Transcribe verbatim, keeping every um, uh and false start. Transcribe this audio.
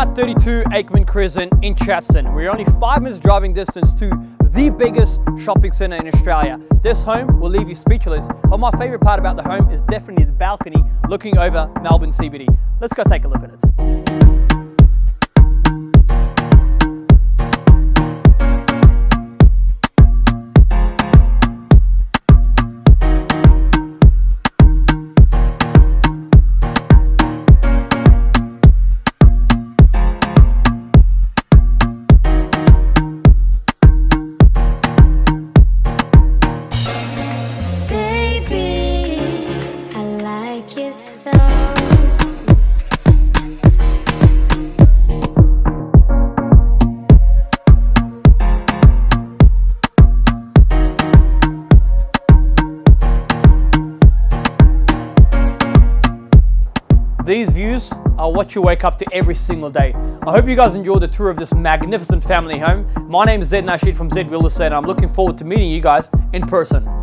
at thirty-two Aikman Crescent in Chadstone. We're only five minutes driving distance to the biggest shopping centre in Australia. This home will leave you speechless, but my favourite part about the home is definitely the balcony looking over Melbourne C B D. Let's go take a look at it. These views are what you wake up to every single day. I hope you guys enjoyed the tour of this magnificent family home. My name is Z.Real from Z.Real and I'm looking forward to meeting you guys in person.